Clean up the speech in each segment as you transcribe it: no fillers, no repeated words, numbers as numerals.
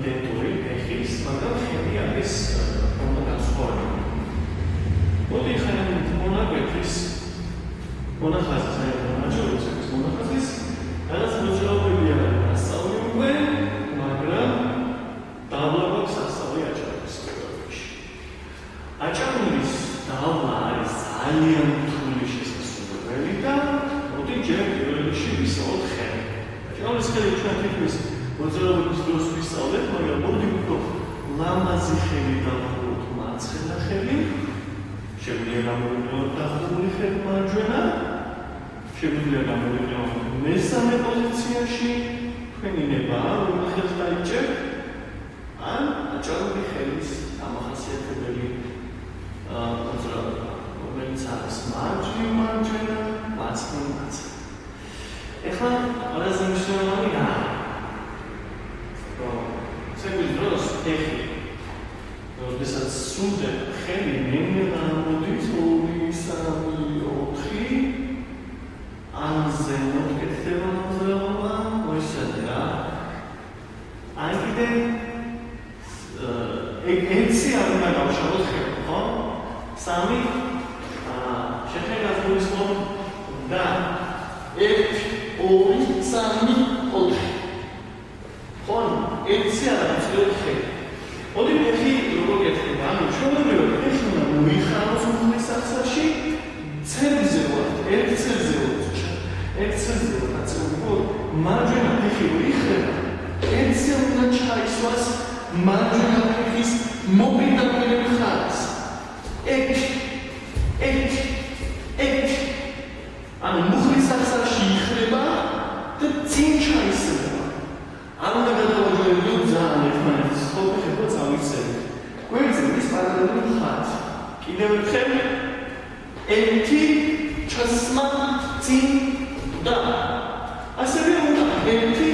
იდენტური ფეხის, მაგრამ ხელი არის ფონდა განსხვავებული. მოდი ხან მონაკვეთის მონახაზის აჯობებს მონახაზის რაღაც მოძრაობები არის ასწავლი უკვე, მაგრამ დაბლაბობს ასწავლი აჭარულის სკოლაში. აჭარულის დაბლა არის ძალიან რთული შესაძლებელი და მოდი ჯერ პირველ რიგში ვისაუბროთ ხელი. აჭარულის ხელი ჩვენ თითქმის მოძრაობის დროს ვისწავლეთ, მაგრამ მოდი უფრო ლამაზი ხელი დავხუროთ მარცხენა ხელი. შეგვიძლია გამოვიყენოთ დახურული ხელი მარჯვენა. შეგვიძლია გამოვიყენოთ მესამე პოზიციაში. თქვენი ნება რომ ხელს დაიჭერთ ან აჭარული ხელის დამახასიათებელი მოძრაობა, რომელიც არის მარჯვენა, მარცხენა. ეხლა ყველაზე მნიშვნელოვანი რა ცეკვის დროს ფეხი როდესაც სუნდებ ხელი ნელა მოდის 2 3 4 ან ზემოთ კეთდება მოძრაობა მოისადე რა აი კიდე ეცი არ უნდა გავშალოთ ხელი ხო? 3 შეხედათ გულისხმობ და 1 2 3 4 ხონ ეცი არ არის ხელი ოდი ფეხი როგორ გეთქება? ანუ ჩვეულებრივად ფეხი უნდა მოიხაროს უხლის სახსაში ცეებზე ვარ, ერთ ცეებზე ვარ, აწეულიყო მარჯვენა ფეხი ვიხრება, ერთზე უნდა ჩაისვას მარჯვენა ფეხის მოპირდაპირე მხარეს. ერთ ანუ მუხლის სახსაში იხრება და წინ ჩაისრება. არ უნდა გადავაჯერებდეთ ძალიან ერთმანეთის ხოფეხება წავისწრებთ. გვერდზედის პარალელური მხარეს. კიდევ ერთხელ ერთი ჩასმა წინ და ასევე უნდა ერთი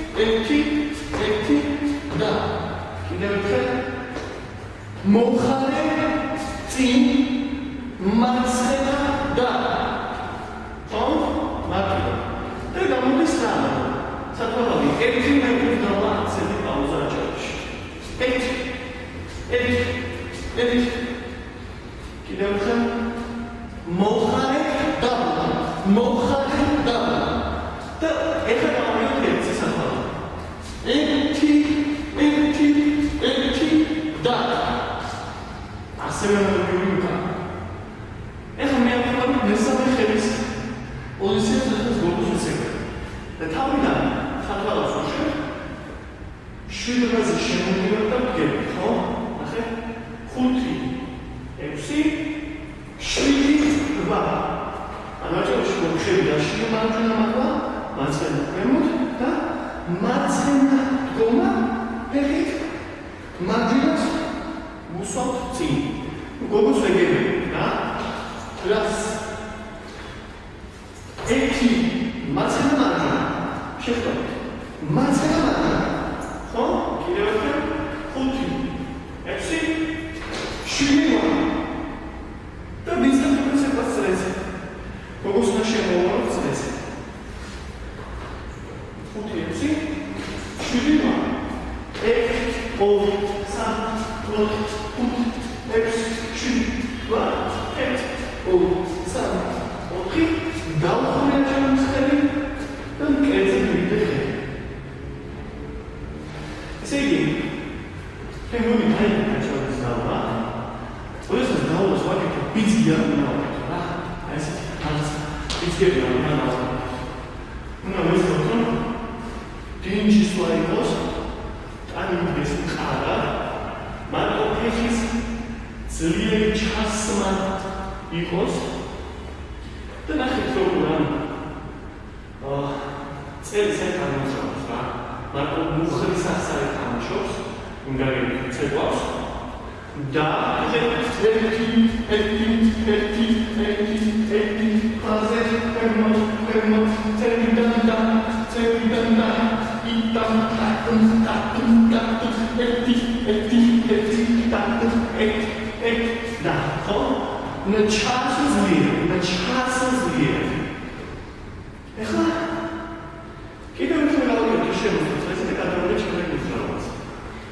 და კიდევ ერთხელ მოხარე წინ მარცხენა და ხო? მარტივად. და გამოდის რა? სათვალავი ერთი მეტრი დავა ცელი პაუზა აჭარაში. ერთი კიდევ ერთხელ მოხარე და და ეხლა გამოვიდეთ სათვალავი. ერთი და ასევე მოვიდა. ეხლა მე ამბობ მესამე ხელის პოზიციას როდესაც გოგოსიცება. და თავიდან სათვალავს უშვებ 7-ზე შემოვიდეთ და ვგებით, ხო? ნახე 5 6 7 8 ანაჭარში მოხშები და შემოვიდა მაგვა მარცხენა ქვემოთ და მარცხენა დგომა ფეხით მარჯვნივ უსვამთ წინ. გოგოს ვეგები რა? რას? ერთი მარცხენა მარჯვენა შეხვდებით. მარცხენა მარჯვენა ხო? კიდევ ერთხელ 5 6 7 და ვიზრდებით წრეზე. გოგოს უნდა შემოვაროთ წრეზე. 5 6 7 1 2 3 4 5 6 7 8 დავხურე ჩემს ხელი და მკერდზე მივიდე. ესე იგი, შემოვი აჭარულის დაბლა. როდესაც დაბლას ვაკეთებ ბიძგი არ უნდა ვაკეთო რა. აი ესეთი რაღაც ბიძგები არ უნდა ვაკეთო. უნდა ვისწავლო დინჯი სვლა იყოს, ტანიდეს მყარა, მარტო ფეხის ძლიერი ჩასმა იყოს და ნახეთ როგორ წელს ეთამაშობს რა. მარტო მუხლის ასარი თამაშობს, უნგარელი ცეკვავს და ერთი ფაზე ფერმო ცერიდან და იტამ ერთი და ხო? на часу зверь. ეხლა კიდევ უფრო გავიგეთ შემოწმეთ, ეს კატეგორია ჩვენ გვიძრაობს.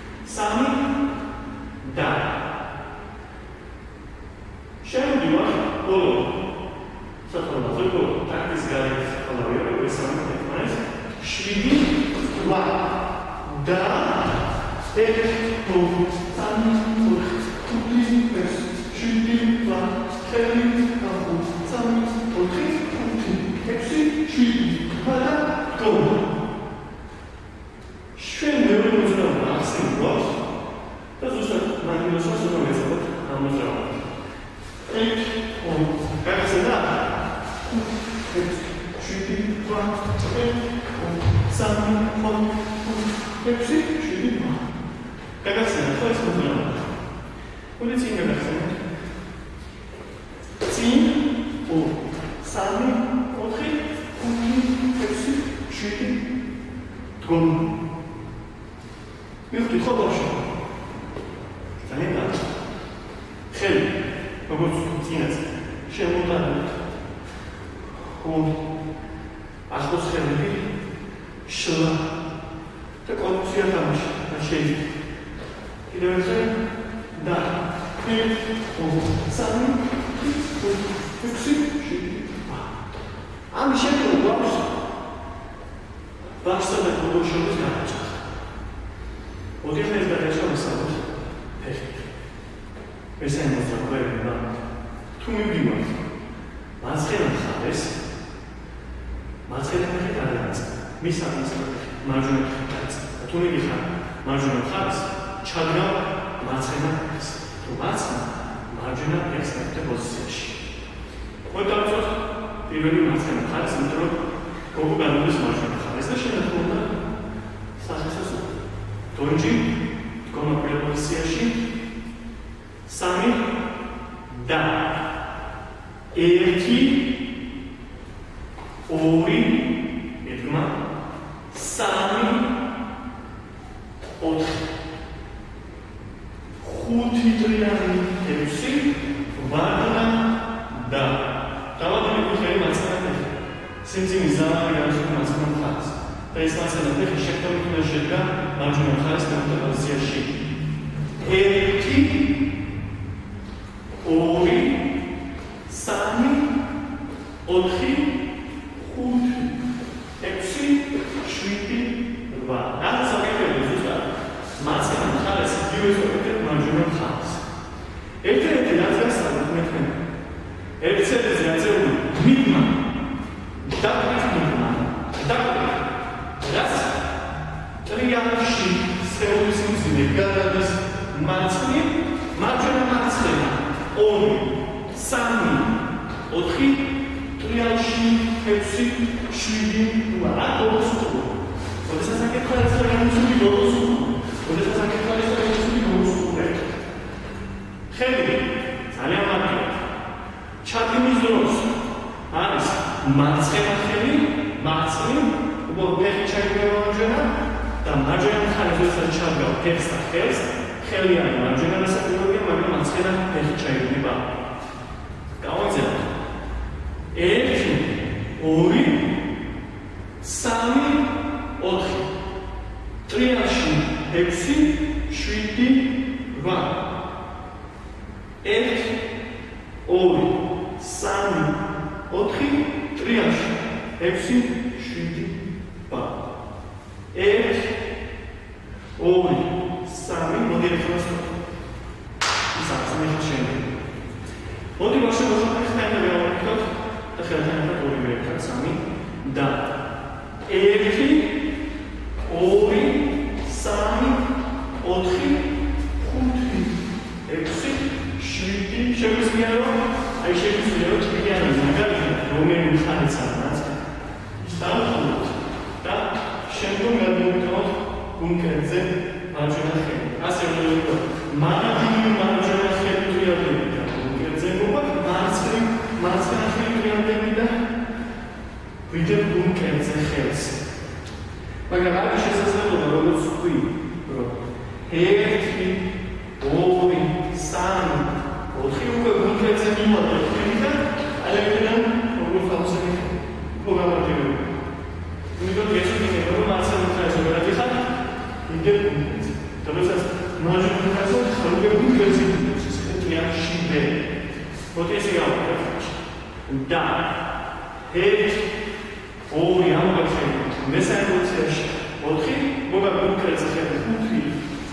Mesajul 4, moga konkretne 5,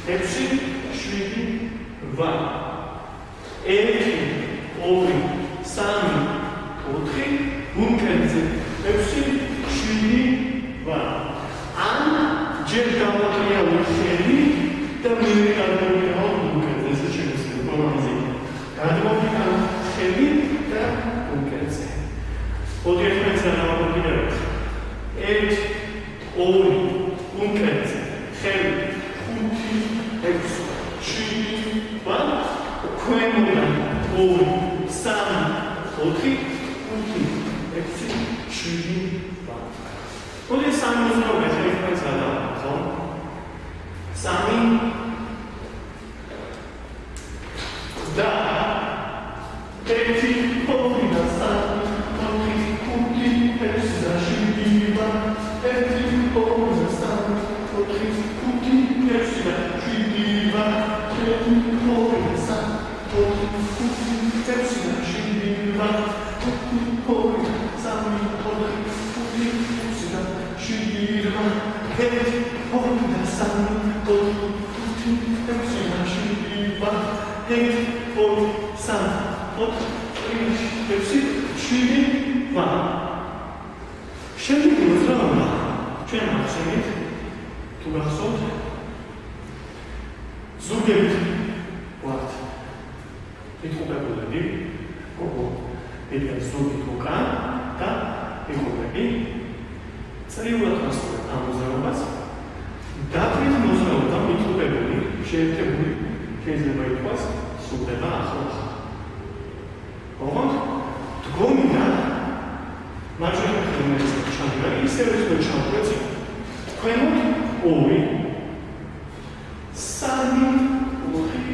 6, 7, 8. 1, 2, 3, 4. Bunkerze 6, 7, 8. An ჯერ გამოყრია ხელი და მე გადმოვიდა ბუნკერზე. ეს შეიძლება პროგრამაზე. გადმოვიდა ხელი და ბუნკერზე. ორი ერთმანეთს განავაკიდებ. 1, 2, ბუნკერზე. ხელი 5, 6, 7, 8. ქვემოდან 2, 3, 4, 5, 6, 7, 8. ორი სამი მოძრაობა ხელი ერთმანეთს გადავაკიდებ, ხო? 3 და 1, 2 და 3, 4, 5, 6 და 7, 8. 1, 2 და 3, 4, 5, 6 და 7, 8. 1, 2 და 3, 4, 5, 6 და 7, 8. 1, 2 და 3, 4, 5, 6 და 7, 8. 1, 2 და 3, 4, 5, 6 და 7, 8. 1, 2, 3, 4, 5, 6, 7, 8. შემდეგი მოძრაობა ჩვენ ახსენეთ თუ გახსოვთ ზურგებით ვართ ეთყობებოდი ოკო ეს ზურგით უკან და ეთყობები წრიულად გასწორებთ ამ მოძრაობას დაფრით მოძრაობა ეთყობებული შეერთებული შეიძლება ითქვას სრულდება ახლოს ოღონდ დგომიდან მარჯვენა ხელმეც ჩამდგა ისევე რომ ჩამდგა ქვემოთ 2 3 4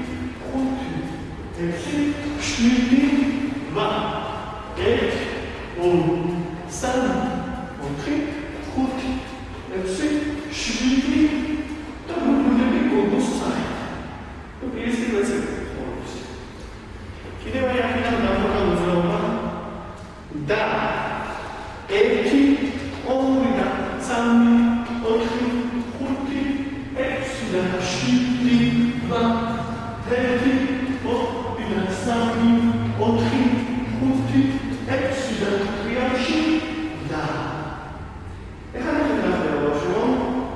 5 6 7 8 1 2 3 4 5 6 7 და მოგვიდები გოგოს წარი და ეს ის ეს კიდევ აი აქედან დამოკიდებული მოძრაობა და 1, 2 და 3, 4, 5, 6 და 7, 8. 1, 2 და 3, 4, 5, 6 და 7 და ეხლა გადავიდე შუა.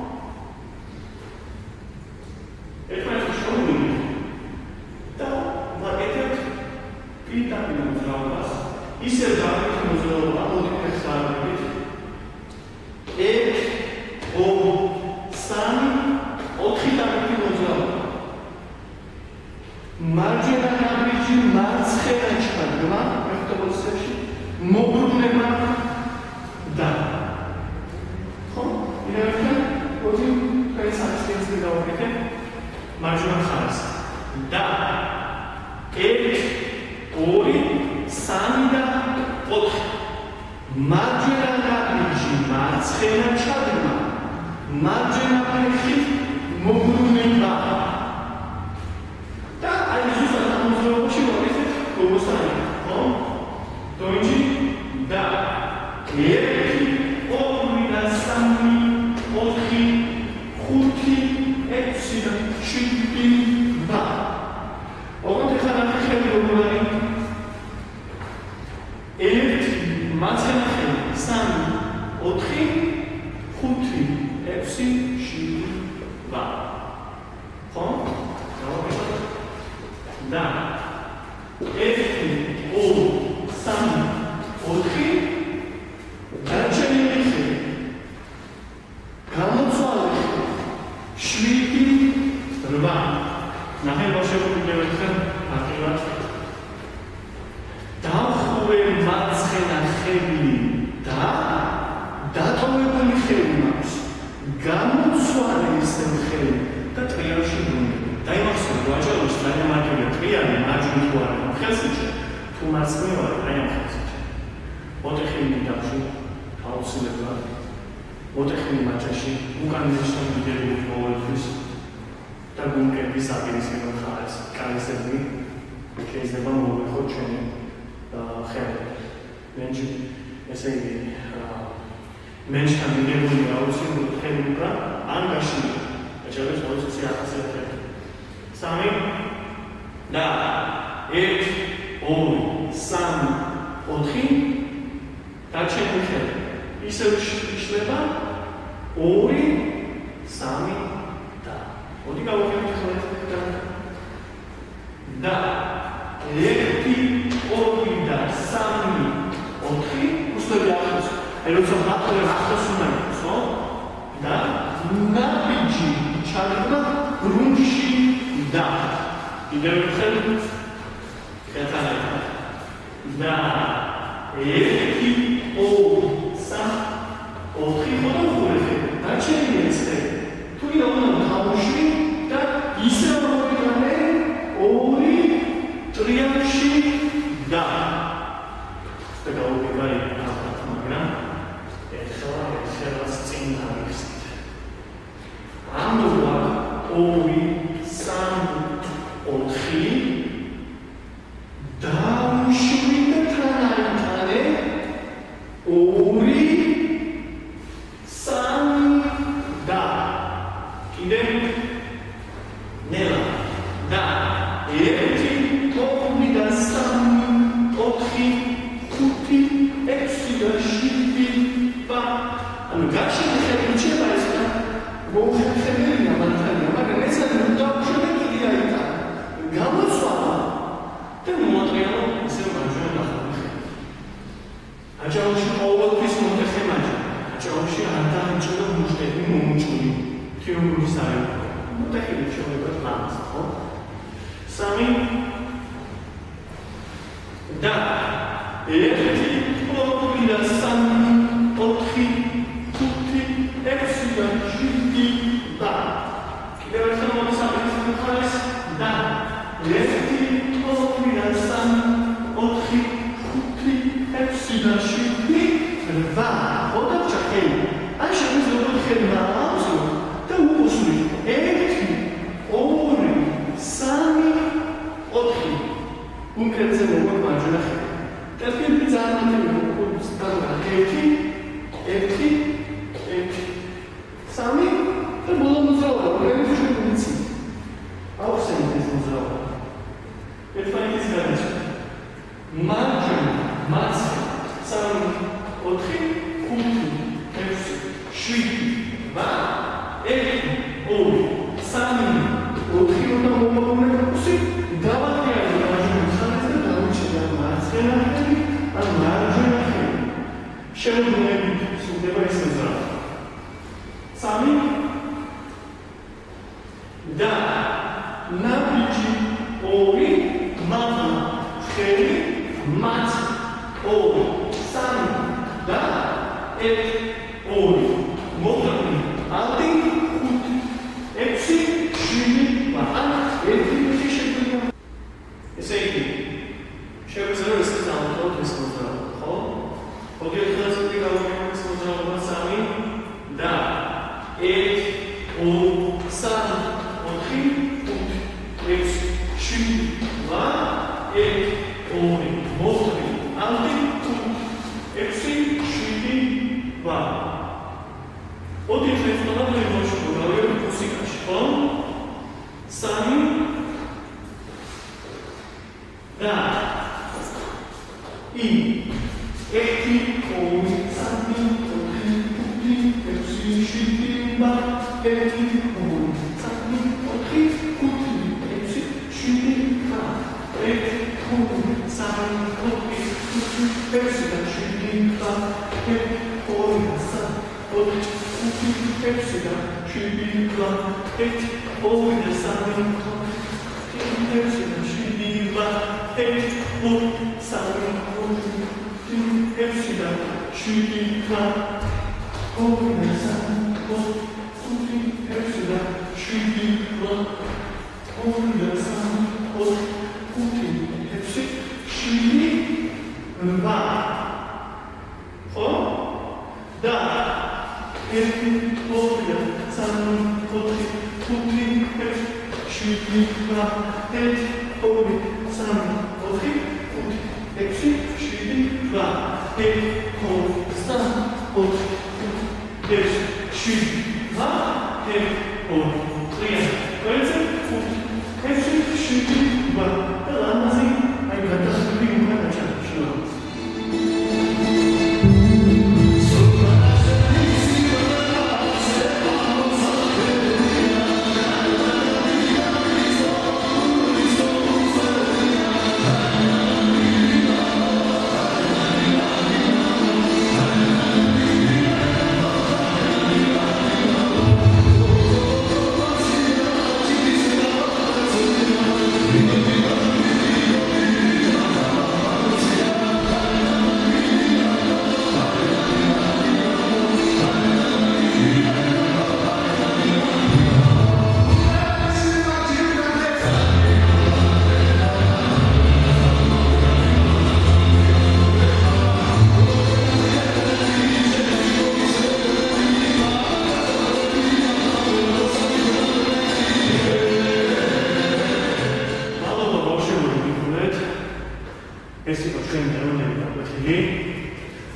ერთმანეთს შორის და მაგეთად პირდაპირ მოძრაობას ისე დავით მოძრაობა ოთხი ხარებით 1, 2, 3, 4 დავით მოძრაობა მარჯვენა ნაბიჯი მარცხენა ჩადგმა მეთოდოლოგიაში მოგრუნება და ხო ირაკა ორი პრესაციის დავაკეთე მარჯვენა ხაზს და 1, 2, 3 და 4 მარჯვენა ნაბიჯი მარცხენა ჩადგმა მარჯვენა ფეხი მოგრუნება და აი ზუსტად ამ მოძრაობაში ვაკეთებ გოგოსთან ხო დონჯი და 1, 2 და 3, 4, 5, 6 და 7 და ოღონდ ეხლა ნახეთ როგორ არის 1 მარცხენა ხელი 3, 4, 5, 6, 7 ხო? და 1, 2, 3, 4 დარჩენილი ხელი გამოწვალი 7, 8 ნახე ბავშვები ხარ აქტიურად დავხვე მარცხენა ხელი და დატოვებული ხელი მაქვს გამოწვალი ისე ხელი და ტრიალში ვუნდები დაიმახსოვრე ვაჭაროს დაიმარკირე ტრიალი მარჯვნივ თუ არა ხელსიჩე თუ მარცხნივ არა აი ამ ხელსიჩე ოთხი დავში აუცილებლად ოთხი მაჩაში უკან მისწავლებელი ყოველთვის და გუნკების აპირისპირო ხარეს კანისები შეიძლება მოვიხოთ ჩვენი ხელი მენჯი ესე იგი მენჯთან მიგებული აუცილებლად ხელი უკან ან გაშლილი ეჭვებს პროცესი ახასიათებს და 1 2 3 4 დაჩენილი ხელი ისევ იშლება 2 3 და მოდი გავაკეთოთ ხოლმე და 1 2 და 3 4 უსტები ახოს აი როცა მათლე ახოს უნდა იყოს ხო და ნაბიჯი ჩარდება გრუნტში და კიდევ ერთხელ ერთად და 1 2 3 4 ხუთი დაჩენილი ესე თუ კიდევ უნდა თავში და ისევ მოვიდანე 2 ტრიალში და გავუგებარი მაგრამ ერთად წინ დავიხსნით ამოვა 2 3 4 დავუშვიდე თანაიტანე 2 3 და კიდევ ნელა და 1 2 და 3 4 5 6 და 7 და ანუ გაჩენილი ხელი რჩება ეს და მოუხერხებელია მართალია მაგრამ ეს არის დავუშვიდე კიდე აიტანა გამოსვლა და მოატრიალო ისე მარჯვენა ნახევარი აჯაუში ყოველთვის მოხერხებაჭა აჯაუში არ დაიჭირა მუშტები მომუჭული თეორიული საერთო მოხერხები შეიძლება ლამს ხო 3 და 1 2 და 3 4 5 6 და 7 და კიდევ ერთხელ მომსახურების მხარეს და 1 2 და 3 4 5 6 და 7 8 ხოდა ჩახელი აი შემიძლია ხელი დააწყო და უყუსრი 1 2 3 4 კონკრეტზე მოგმარჯვენა ხელი კეთილი ძალიანები მოგწდა 1 3 და ბოლო მოძრაობა რომელიც შეგვიძლია აუხსენდეს მოძრაობა ერთმანეთის გადაჭრა მარჯვენა მარცხენა 3 4 5 6 7 1 2 3 4 უნდა მომავალში დავაყენე მარჯვენა ხაზზე და დავუჩერე მარცხენა ხელი ან მარჯვენა ხელი შემოგვიყვებით სულდება ეს მოძრაობა 3 და ნაბიჯი 2 მაღლა ხელი მათ 2 3 და 1 2 მოხდები ალტი 5 6 7 ან 1 შეგვიძლია ესე იგი შეგვიძლია ეს დავუწყოთ ეს მოძრაობა ხო? მოდი ახლა გავაკეთოთ ეს მოძრაობა 3 და 1 2 3 4 5 6 7 1 2 მოხდები ალტი 5 6 7 ოდი ხეცნობა მოიშვი გავიარე მუსიკაში ხო? 3 და 1 2 3 3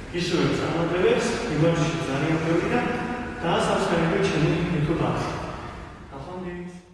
ისევე წარმატებებს, იმაში ძალიან ბევრი და დაასაბსკრაიბეთ ჩემი YouTube-ს. ნახვამდის.